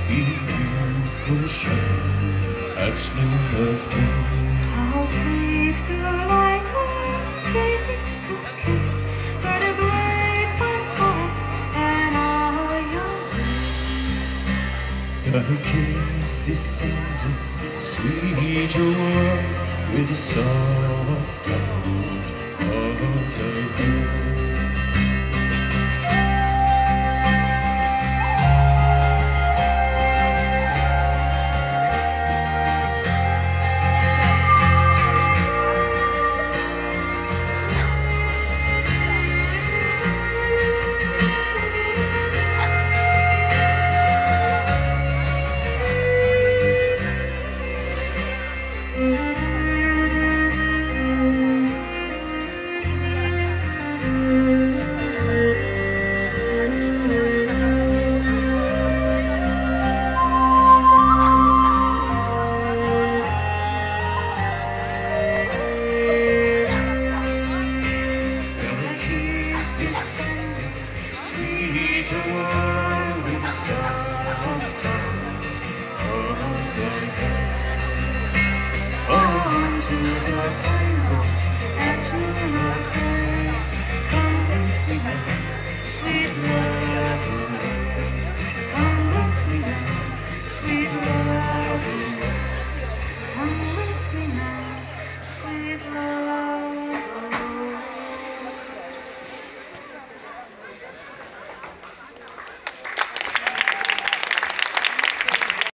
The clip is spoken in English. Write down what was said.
he could show at noon of noon. How sweet to light her, sweet to kiss, where the great pine forest and I young. The kiss descended, sweet joy, with the soft touch of the moon. Sweet joy with the soft touch of thy hand, unto the